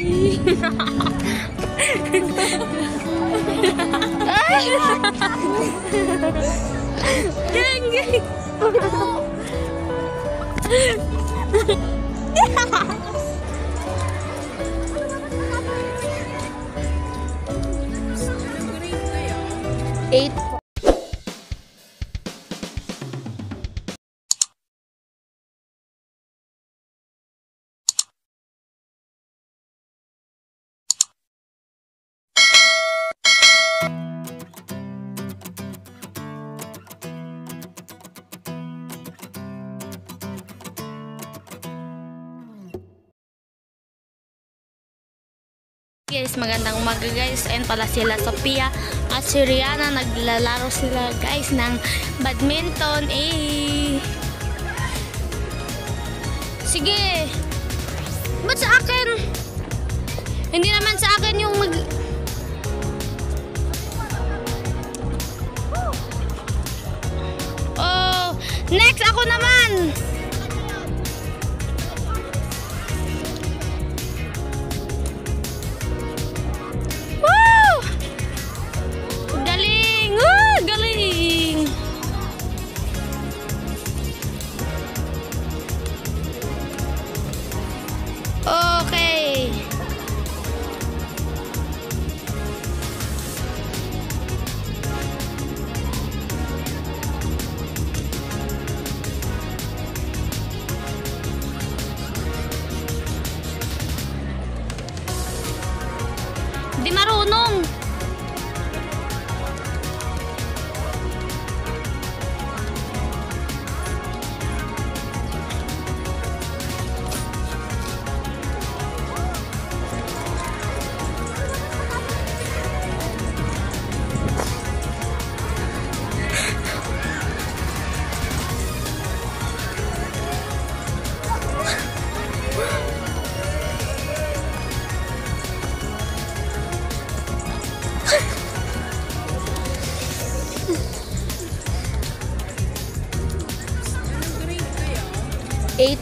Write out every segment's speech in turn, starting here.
Geng, geng. Eight. Guys, magandang umaga guys. Ayan pala sila Sophia at si Rihanna. Naglalaro sila guys ng badminton. Sige. Ba't sa akin? Hindi naman sa akin yung Oh, next ako naman. Okay. Di marunong. Eight.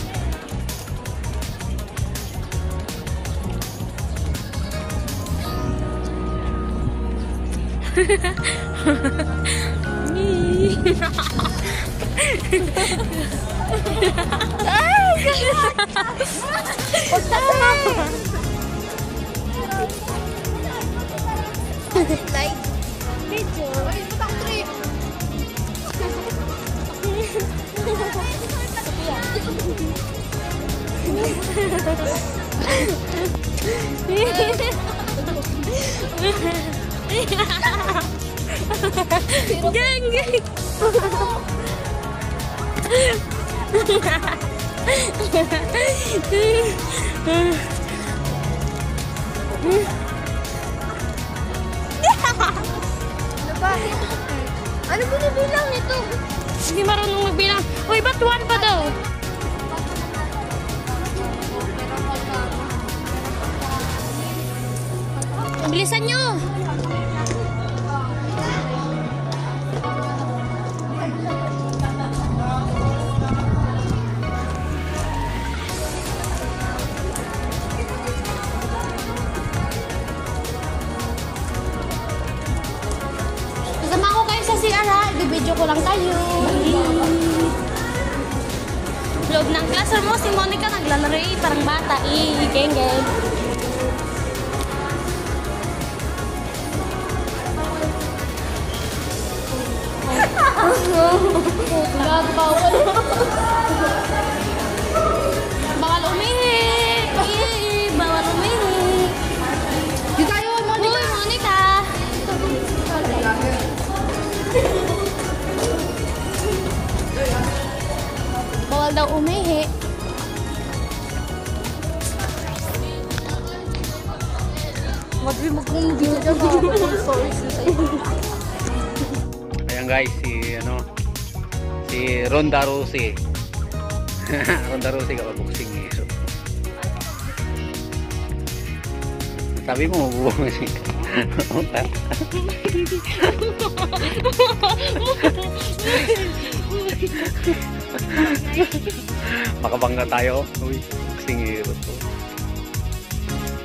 Like video. Geng, geng. Ano binibilang nito? Hindi marunong magbilang. Uy, ba't one pa daw? Bilisan nyo! Kasama ko kayo sa CR ha. I-video ko lang kayo. Loob ng classroom mo, si Monica naglalaro parang bata. Geng, geng. Bawal. Bawal umihi. Bawal umihi. Di tayo, Monica. Uy, Monica. Bawal daw umihi. Madri mag-video dyan mga stories na sa'yo. Ayan guys, si Ronda Rousey. Ronda Rousey kapag-boxing eh. So, sabi mo, mabubuong siya. Makabangga tayo. Uy, boxing hero to.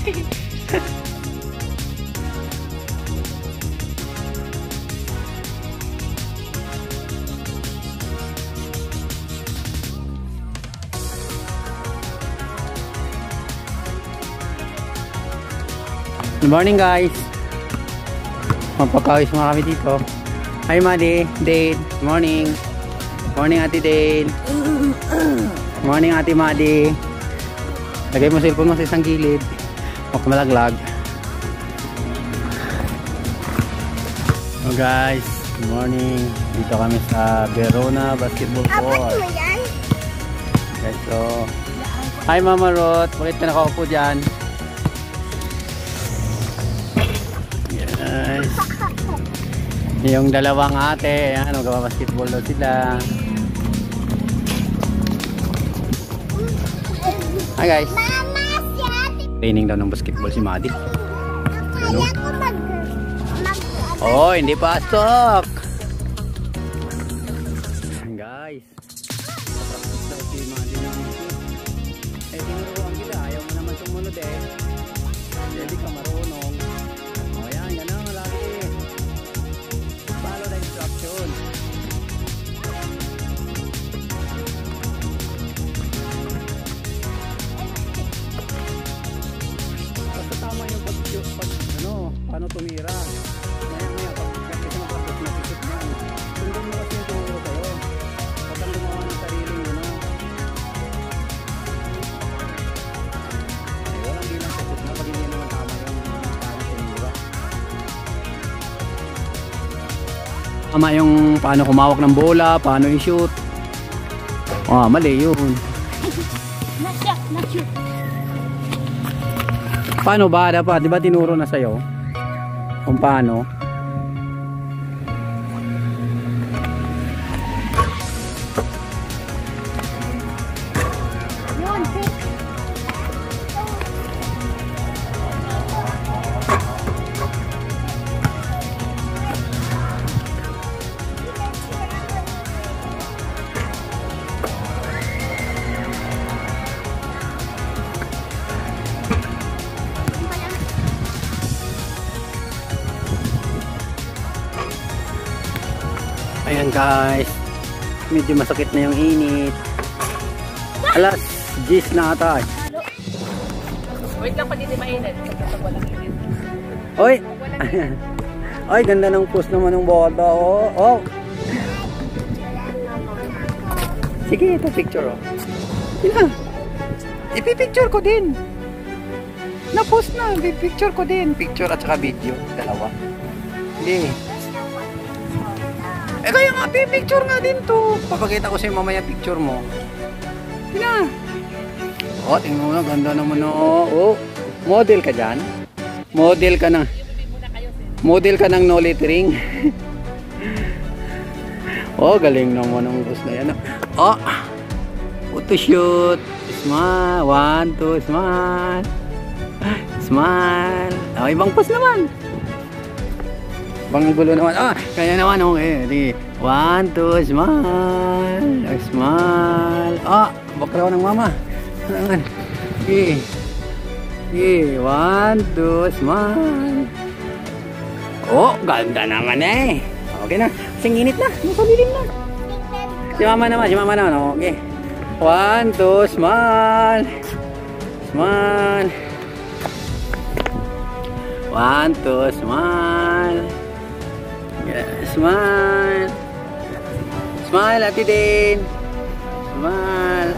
Good morning guys. Mapapawis mga kami dito. Hi Madi, Dade. Morning. Morning Ate Dade. Morning Ate Madi. Lagay mo cellphone mo sa isang gilid. Huwag malaglag. So guys, good morning. Dito kami sa Verona Basketball Court. Guys, so hi Mama Ruth. Bakit ka nakaupo dyan? Yes. Yung dalawang ate, ayan, magbabasketball daw sila. Hi guys. Training daw ng basketball si Madi. Ano? Oh, hindi pasok. Guys. Practice daw si Madi ng eh, tinuruan kita. Ayaw mo naman sumunod eh. Hindi ka marunong. O yan, gano'n lagi. Follow the instruction. Basta tama yung pag ano, paano tumira. Maya pag-practice na practice na sisip mo. Sundin mo kasi yung turo sa'yo. Huwag kang gumawa ng sariling ano. Eh, walang bilang sisip na pag hindi naman tama yung paano tumira. Tama yung paano kumawak ng bola, paano i-shoot. Mali yun. Paano ba dapat? Di ba tinuro na sa'yo? Kung paano? Ayan guys, medyo masakit na yung init. Alas 10 na ata. Wait lang, pag hindi mainit. Walang init. Oy! Ay, ganda ng post naman ng bota. Oh. Sige, ito picture oh. Sila. Ipipicture ko din. Na-post na, ipipicture ko din. Picture at saka video. Dalawa. Hindi. Eh kaya nga, picture nga din to. Papakita ko sa'yo mamaya picture mo. Tina. Oh, tingnan mo na, ganda naman oh. Model ka dyan? Model ka ng no littering. Oh, galing naman ang boss na yan. Oh, photo shoot. Smile. 1, 2, smile. Smile. Oh, ibang post naman. Bang gulo naman. Kaya naman okay. 1, 2, smile. Smile. Bakraw ng mama. Okay. 1, 2, smile. Oh, ganda naman eh. Okay na. Kasing init na. Masalilim na. Si mama naman. Okay. 1, 2, smile. Smile. 1, 2, smile. Smile. Smile, Ate Dane. Smile.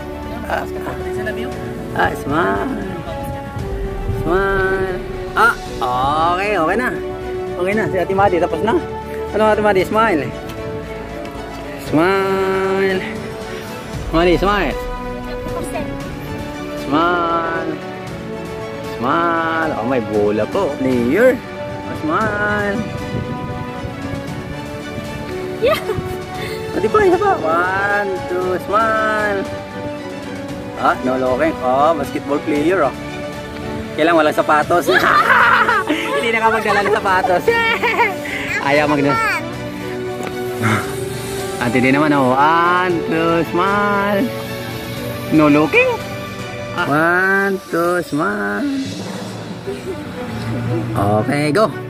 Smile. Smile. Okay na. Okay na, si Ate Madi, tapos na. Ano Ate Madi? Smile. Smile. Madi, smile. Smile. Smile. Oh, may bola po. Player. Smile. Yeah. Di ba? Isa pa. 1, 2, smile. No looking. Basketball player Kailang walang sapatos. Hindi na ka magdala ng sapatos. Ayaw magdala. Ate din naman 1, 2, smile. No looking. 1, 2, smile. Okay, go.